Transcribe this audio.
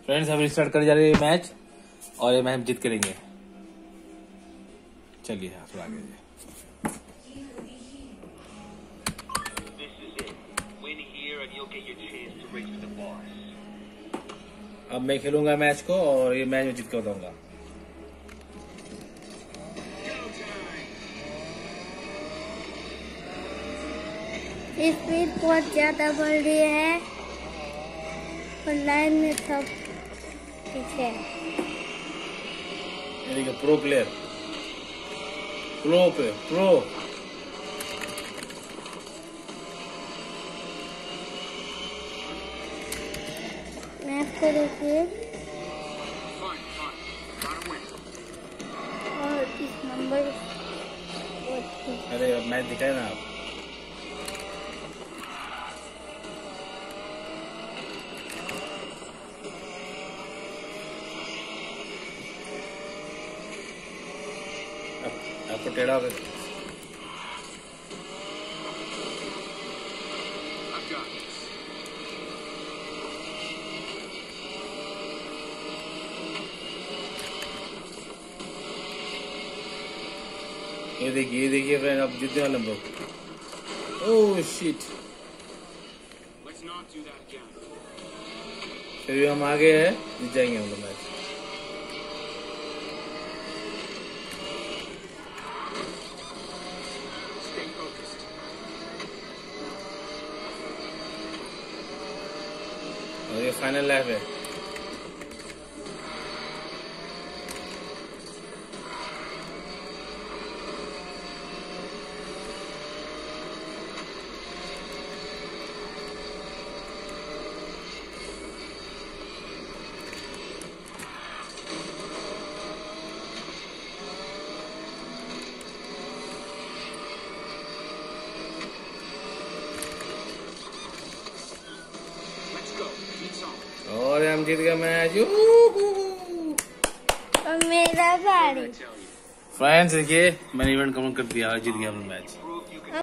Friends हम start कर जा रहे हैं मैच और ये मैच हम जीत करेंगे। चलिए थोड़ा आगे जाइए। अब मैं खेलूंगा मैच को और ये मैच में जीत के बताऊंगा। स्पीड बहुत ज्यादा बढ़ रही है और लाइन में सब ठीक है। प्रो प्लेयर, प्रो मैच को देखिए और इस नंबर। अरे अब मैच दिखाए ना आप। आपको टेढ़ा हो गया। ये देखिए फ्रेंड, अब जीतने वाले हम लोग। ओह शिट, फिर भी हम आगे हैं, जीत जाएंगे हम लोग मैच। और ये फाइनल लैप है। और हम जीत गए मैच। और मेरा बारी। फ्रेंड्स देखिए, मैंने इवेंट कवर कर दिया और जीत गया हम मैच।